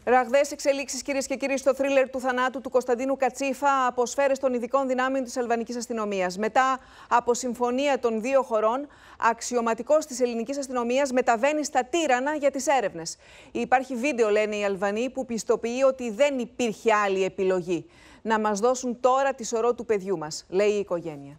Ραγδαίες εξελίξεις, κυρίες και κύριοι, στο θρίλερ του θανάτου του Κωνσταντίνου Κατσίφα από σφαίρες των ειδικών δυνάμεων της Αλβανικής αστυνομίας. Μετά από συμφωνία των δύο χωρών, αξιωματικός της ελληνικής αστυνομίας μεταβαίνει στα Τύρανα για τις έρευνες. Υπάρχει βίντεο, λένε οι Αλβανοί, που πιστοποιεί ότι δεν υπήρχε άλλη επιλογή. Να μας δώσουν τώρα τη σωρό του παιδιού μας, λέει η οικογένεια.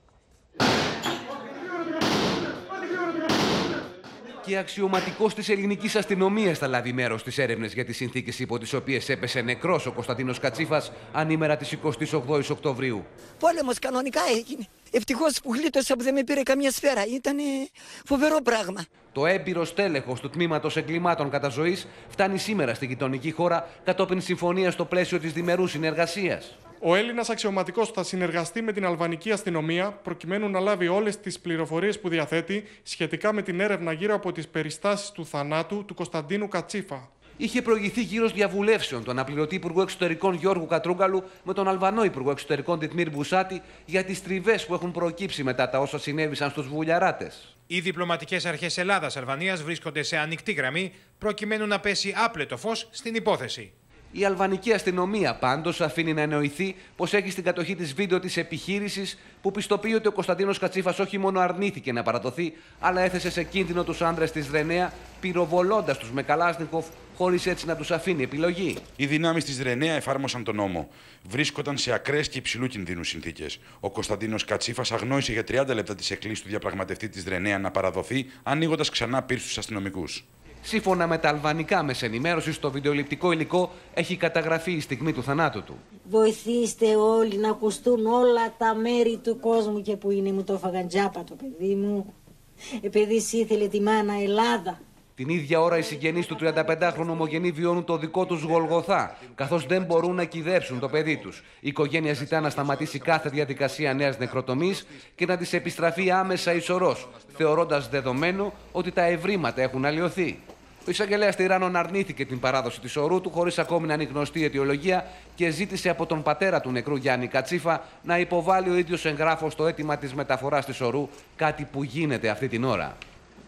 Και αξιωματικός της ελληνικής αστυνομίας θα λάβει μέρος στις έρευνες για τις συνθήκες υπό τις οποίες έπεσε νεκρός ο Κωνσταντίνος Κατσίφας ανήμερα της 28ης Οκτωβρίου. Πόλεμος κανονικά έγινε. Ευτυχώς που γλίτωσα που δεν με πήρε καμία σφαίρα. Ήταν φοβερό πράγμα. Το έμπειρο στέλεχος του Τμήματος Εγκλημάτων Καταζωής φτάνει σήμερα στη γειτονική χώρα κατόπιν συμφωνίας στο πλαίσιο της διμερούς συνεργασίας. Ο Έλληνας αξιωματικός θα συνεργαστεί με την αλβανική αστυνομία προκειμένου να λάβει όλες τις πληροφορίες που διαθέτει σχετικά με την έρευνα γύρω από τις περιστάσεις του θανάτου του Κωνσταντίνου Κατσίφα. Είχε προηγηθεί γύρος διαβουλεύσεων του αναπληρωτή Υπουργού Εξωτερικών Γιώργου Κατρούγκαλου με τον Αλβανό Υπουργό Εξωτερικών Τιτμίρ Μπουσάτη για τις τριβές που έχουν προκύψει μετά τα όσα συνέβησαν στους βουλιαράτες. Οι διπλωματικές αρχές Ελλάδας-Αλβανίας βρίσκονται σε ανοιχτή γραμμή προκειμένου να πέσει άπλετο φως στην υπόθεση. Η αλβανική αστυνομία πάντως αφήνει να εννοηθεί πως έχει στην κατοχή της βίντεο της επιχείρησης που πιστοποιεί ότι ο Κωνσταντίνος Κατσίφας όχι μόνο αρνήθηκε να παραδοθεί, αλλά έθεσε σε κίνδυνο τους άνδρες της Ρενέα, πυροβολώντας τους με Καλάσνικοφ, χωρίς έτσι να τους αφήνει επιλογή. Οι δυνάμεις της Ρενέα εφάρμοσαν τον νόμο. Βρίσκονταν σε ακραίες και υψηλού κινδύνου συνθήκες. Ο Κωνσταντίνος Κατσίφας αγνόησε για 30 λεπτά τις εκκλήσεις του διαπραγματευτή της Ρενέα να παραδοθεί, ανοίγοντας ξανά πύρ στους αστυνομικούς. Σύμφωνα με τα αλβανικά μέσα ενημέρωση, στο βιντεοληπτικό υλικό έχει καταγραφεί η στιγμή του θανάτου του. Βοηθήστε όλοι να ακουστούν όλα τα μέρη του κόσμου και που είναι, μου το έφαγαν τζάπα το παιδί μου. Επειδή ήθελε τη μάνα Ελλάδα. Την ίδια ώρα οι συγγενείς του 35χρονου ομογενή βιώνουν το δικό τους Γολγοθά, καθώς δεν μπορούν να κυδέψουν το παιδί τους. Η οικογένεια ζητά να σταματήσει κάθε διαδικασία νέας νεκροτομής και να της επιστραφεί άμεσα η σωρός, θεωρώντας δεδομένο ότι τα ευρήματα έχουν αλλοιωθεί. Ο εισαγγελέας Τυράννων αρνήθηκε την παράδοση της ορού του χωρίς ακόμη να είναι γνωστή η αιτιολογία και ζήτησε από τον πατέρα του νεκρού Γιάννη Κατσίφα να υποβάλει ο ίδιος εγγράφος στο αίτημα της μεταφοράς της ορού, κάτι που γίνεται αυτή την ώρα.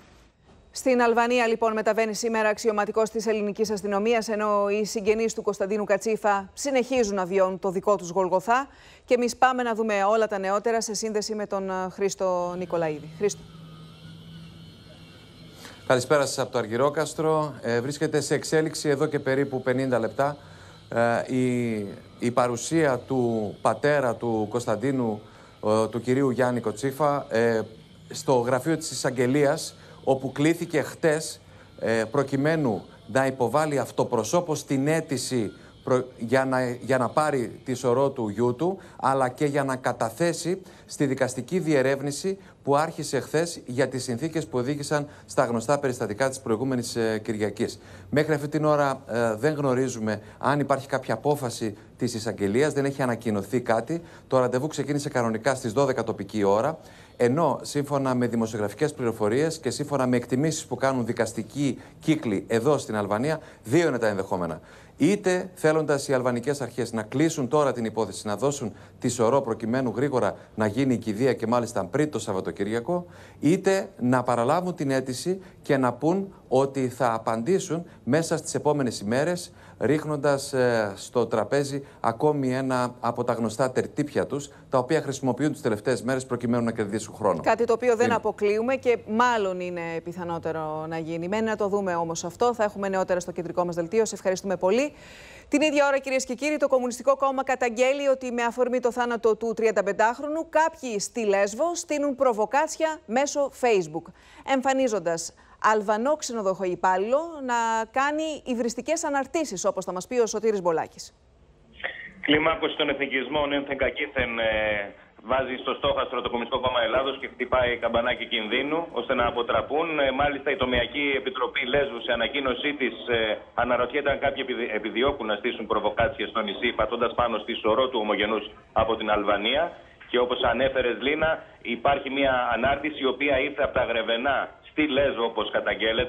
Στην Αλβανία, λοιπόν, μεταβαίνει σήμερα αξιωματικός της ελληνικής αστυνομίας, ενώ οι συγγενείς του Κωνσταντίνου Κατσίφα συνεχίζουν να βιώνουν το δικό τους Γολγοθά. Και εμείς πάμε να δούμε όλα τα νεότερα σε σύνδεση με τον Χρήστο Νικολαίδη. Χρήστο. Καλησπέρα σας από το Αργυρόκαστρο. Βρίσκεται σε εξέλιξη εδώ και περίπου 50 λεπτά η παρουσία του πατέρα του Κωνσταντίνου, του κυρίου Γιάννη Κατσίφα, στο γραφείο της εισαγγελίας, όπου κλήθηκε χτες προκειμένου να υποβάλει αυτοπροσώπως την αίτηση για να πάρει τη σωρό του γιού του, αλλά και για να καταθέσει στη δικαστική διερεύνηση που άρχισε χθες για τις συνθήκες που οδήγησαν στα γνωστά περιστατικά της προηγούμενης Κυριακής. Μέχρι αυτή την ώρα δεν γνωρίζουμε αν υπάρχει κάποια απόφαση της εισαγγελίας, δεν έχει ανακοινωθεί κάτι. Το ραντεβού ξεκίνησε κανονικά στις 12 τοπική ώρα. Ενώ σύμφωνα με δημοσιογραφικές πληροφορίες και σύμφωνα με εκτιμήσεις που κάνουν δικαστικοί κύκλοι εδώ στην Αλβανία, δύο είναι τα ενδεχόμενα. Είτε θέλοντας οι αλβανικές αρχές να κλείσουν τώρα την υπόθεση, να δώσουν τη σωρό προκειμένου γρήγορα να γίνει η κηδεία και μάλιστα πριν το Σαββατοκύριακο, είτε να παραλάβουν την αίτηση και να πούν ότι θα απαντήσουν μέσα στις επόμενες ημέρες, ρίχνοντας στο τραπέζι ακόμη ένα από τα γνωστά τερτύπια τους, τα οποία χρησιμοποιούν τις τελευταίες μέρες προκειμένου να κερδίσουν χρόνο. Κάτι το οποίο δεν αποκλείουμε και μάλλον είναι πιθανότερο να γίνει. Μένει να το δούμε όμως αυτό. Θα έχουμε νεότερα στο κεντρικό μας δελτίο. Σε ευχαριστούμε πολύ. Την ίδια ώρα, κυρίες και κύριοι, το Κομμουνιστικό Κόμμα καταγγέλει ότι με αφορμή το θάνατο του 35χρονου, κάποιοι στη Λέσβο στείνουν προβοκάτσια μέσω Facebook, εμφανίζοντας Αλβανό ξενοδοχοϊπάλληλο να κάνει υβριστικές αναρτήσεις, όπως θα μας πει ο Σωτήρης Μπολάκης. Κλιμάκωση των εθνικισμών ένθεν κακήθεν βάζει στο στόχαστρο το Κομμουνιστικό Κόμμα Ελλάδος και χτυπάει καμπανάκι κινδύνου ώστε να αποτραπούν. Μάλιστα η Τομεακή Επιτροπή Λέσβου σε ανακοίνωσή της αναρωτιέται αν κάποιοι επιδιώκουν να στήσουν προβοκάτσιες στο νησί πατώντας πάνω στη σωρό του ομογενούς από την Αλβανία. Και όπως ανέφερες, Λίνα, υπάρχει μια ανάρτηση η οποία ήρθε από τα Γρεβενά στη Λέσβο, όπως καταγγέλλεται.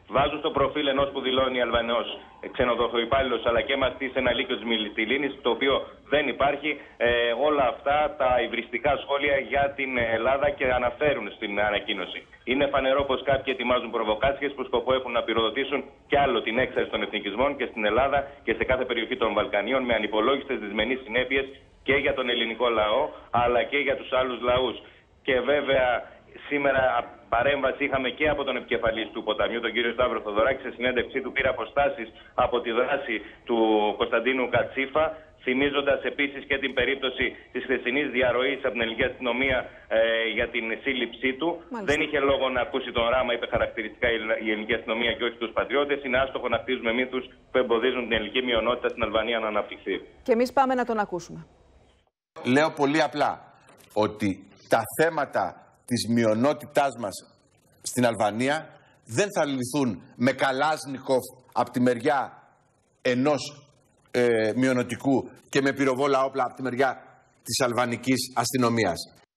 βάζουν στο προφίλ ενός που δηλώνει Αλβανός ξενοδοχοϊπάλληλος αλλά και μαθητής σε ένα λύκειο της Μυτιλήνης, το οποίο δεν υπάρχει, όλα αυτά τα υβριστικά σχόλια για την Ελλάδα και αναφέρουν στην ανακοίνωση. Είναι φανερό πως κάποιοι ετοιμάζουν προβοκάτσιες που σκοπό έχουν να πυροδοτήσουν κι άλλο την έξαρση των εθνικισμών και στην Ελλάδα και σε κάθε περιοχή των Βαλκανίων, με ανυπολόγιστες δυσμενείς συνέπειες και για τον ελληνικό λαό αλλά και για τους άλλους λαούς. Και βέβαια σήμερα παρέμβαση είχαμε και από τον επικεφαλής του ποταμιού, τον κύριο Σταύρο Θοδωράκη. Σε συνέντευξή του πήρε αποστάσεις από τη δράση του Κωνσταντίνου Κατσίφα, θυμίζοντας επίσης και την περίπτωση της χθεσινής διαρροής από την ελληνική αστυνομία για την σύλληψή του. Μάλιστα. Δεν είχε λόγο να ακούσει τον Ράμα, είπε χαρακτηριστικά η ελληνική αστυνομία και όχι τους πατριώτες. Είναι άστοχο να χτίζουμε μύθους που εμποδίζουν την ελληνική μειονότητα στην Αλβανία να αναπτυχθεί. Και εμείς πάμε να τον ακούσουμε. Λέω πολύ απλά ότι τα θέματα της μειονότητάς μας στην Αλβανία δεν θα λυθούν με Καλάζνικοφ από τη μεριά ενός μειονοτικού και με πυροβόλα όπλα από τη μεριά της αλβανικής αστυνομίας.